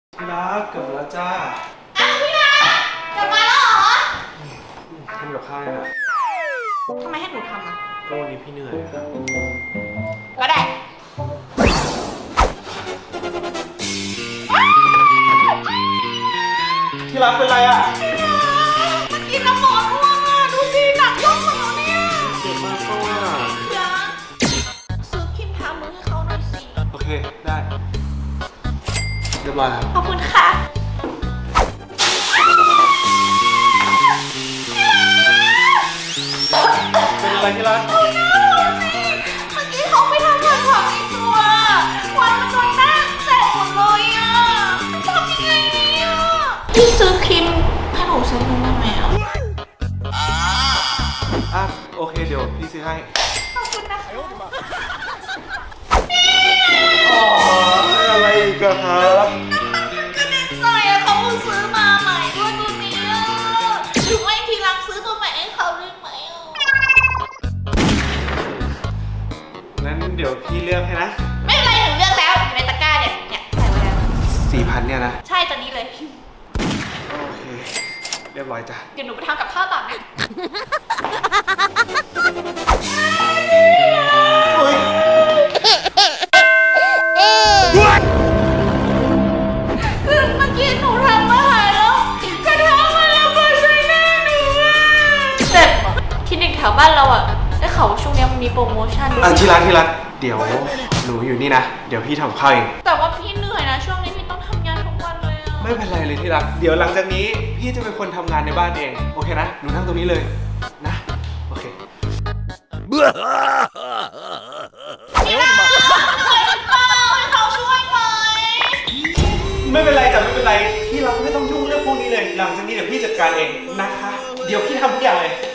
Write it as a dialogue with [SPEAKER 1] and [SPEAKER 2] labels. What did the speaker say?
[SPEAKER 1] ที่รักกลับมาแล้วจ้า
[SPEAKER 2] พี่รักกลับมาแล้วเหรอ
[SPEAKER 1] ทำกับข้าวเลยนะ
[SPEAKER 2] ทำไมให้หนูทำอ่ะ
[SPEAKER 1] ก็วันนี้พี่เหนื่อยอะ
[SPEAKER 2] ก็ได้
[SPEAKER 1] ที่รักเป็นไรอ่ะ
[SPEAKER 2] กินน้ำหมอนร่วงอ่ะดูสิหนักย่องหมดแล้วเนี่ย
[SPEAKER 1] เจ็บมากก็ว่า
[SPEAKER 2] พี่รักซื้อครีมทามือให้เขาหน่อยสิ
[SPEAKER 1] โอเคได้เรียบร้อยครับ
[SPEAKER 2] ขอบคุณค่ะ
[SPEAKER 1] เป็นอะไรที่รัก
[SPEAKER 2] เมื่อกี้เขาไปทำงานของในตัววันมันโดนหน้าแสบหมดเลยอ่ะทำยังไงเนี่ยพี่ซื้อครีมให้หนูเซ็ตนึงได้ไหม
[SPEAKER 1] อ่ะโอเคเดี๋ยวพี่ซื้อให้
[SPEAKER 2] ขอบคุณนะคะ
[SPEAKER 1] อ๋ออะไรอีกอะครับ
[SPEAKER 2] ก็เด็กใส่อะเขาเพิ่งซื้อมาใหม่ด้วยตัวนี้หรือไม่ทีรักซื้อตัวใหม่ให้เขาได้ไหม
[SPEAKER 1] งั้นเดี๋ยวพี่เลือกให้นะ
[SPEAKER 2] ไม่เป็นไรหนูเลือกแล้วอยู่ในตะกร้าเนี่ยใส่ไว้แล้ว
[SPEAKER 1] 4,000เนี่ยนะ
[SPEAKER 2] ใช่ตัวนี้เลย
[SPEAKER 1] โอเคเรียบร้อยจ้ะ
[SPEAKER 2] เดี๋ยวหนูไปทำกับข้าวต่อนะคือเมื่อกี้หนูทำมาหายแล้วกระทะมันระเบิดใส่หน้าหนูแต่คลินิกแถวบ้านเราอะได้ข่าวว่าช่วงนี้มันมีโปรโมชั่นด้วย
[SPEAKER 1] ที่รักเดี๋ยวหนูอยู่นี่นะเดี๋ยวพี่ทำข้าวเอง
[SPEAKER 2] แต่ว่าพี่เหนื่อยนะช่วงนี้พี่ต้องทำงานทุกวันเลยอะ
[SPEAKER 1] ไม่เป็นไรเลยที่รักเดี๋ยวหลังจากนี้พี่จะเป็นคนทำงานในบ้านเองโอเคนะหนูนั่งตรงนี้เลยนะโอเค
[SPEAKER 2] พี่รักให้เขาช่วยไหม
[SPEAKER 1] ไม่เป็นไรจ้ะไม่เป็นไรพี่รักไม่ต้องยุ่งเรื่องพวกนี้เลยหลังจากนี้เดี๋ยวพี่จัดการเองนะคะเดี๋ยวพี่ทำทุกอย่างเลย